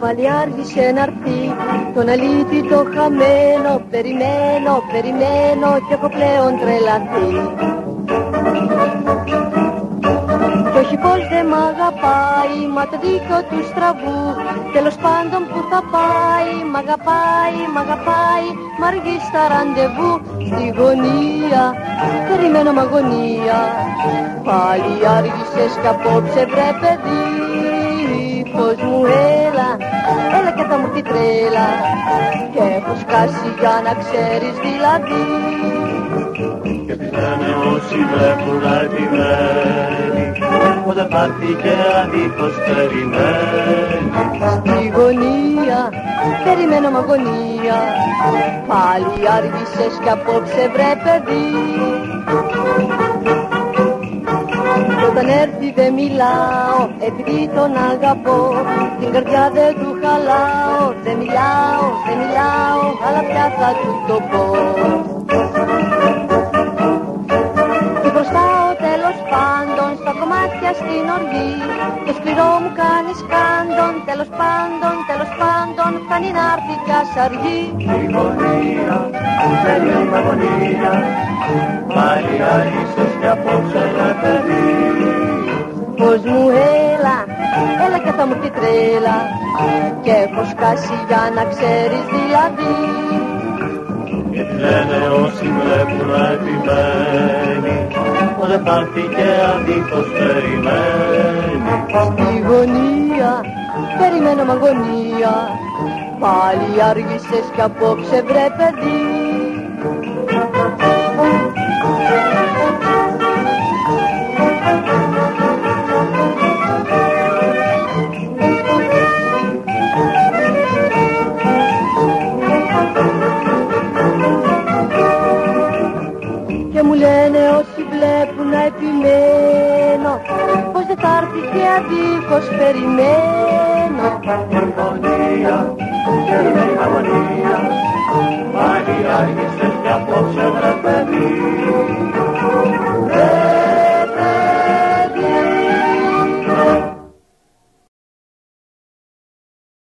πάλι άργησε να'ρθεί, τον αλήτη το χαμένο. Περιμένω, περιμένω κι έχω πλέον τρελαθεί. Κι όχι πως δεν μ' αγαπάει, μα το δίκιο του στραβού. Τέλος πάντων που θα πάει, μ' αγαπάει, μ' αγαπάει, μ' αργεί στα ραντεβού. Στη γωνία, περιμένω μ' αγωνία. Πάλι άργησες κι απόψε βρε παιδί. Πως μου έλα, έλα και θα μου έρθει τρέλα. Και έχω σκάσει για να ξέρεις δηλαδή. Και τι λένε όσοι βλέπουν αγαπημένοι, πως δεν πάρθει και αδίχως περιμένει. Στη γωνία, περιμένω μ' αγωνία. Πάλι άργησες κι απόψε βρε παιδί. Όταν έρθει δεν μιλάω, επειδή τον αγαπώ. Την καρδιά δεν του χαλάω. Δεν μιλάω, δεν μιλάω, αλλά πια θα του το πω. Και μπροστάω τέλος πάντων, στα κομμάτια στην οργή. Το σκληρό μου κάνει σκάντον, τέλος πάντων, φτάνει να έρθει κι ας αργεί. Η γωνία, περιμένω μ' αγωνία. Πάλι άργησες κι απόψε βρε παιδί. Πως μου έλα, έλα και θα μου έρθει τρέλα. Και έχω σκάσει για να ξέρεις δηλαδή. Και τι λένε όσοι βλέπουν αγαπημένοι, πως δεν πάρθει και αντίχως περιμένει. Στη γωνία, περιμένω μ' αγωνία. Πάλι άργησες κι απόψε βρε παιδί. Και μου λένε όσοι βλέπουν να επιμένω, πως δεν θα έρθει και αδίχως περιμένω. Η γωνία, περιμένει μ' αγωνία. Πάλι άργησες κι απόψε βρε παιδί.